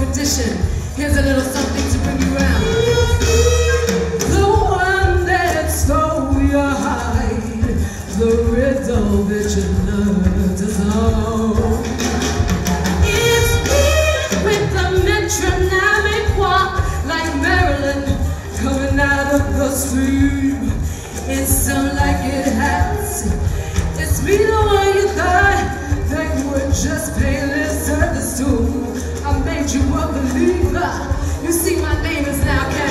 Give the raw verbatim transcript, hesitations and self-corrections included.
edition. Here's a little something to bring you round. The one that stole your heart, the riddle that you learned to solve. It's me with the metronomic walk, like Maryland coming out of the stream. It's so like it has. It's me, the one you thought that you were just paying lip service to. I made you a believer. You see, my name is now Cat.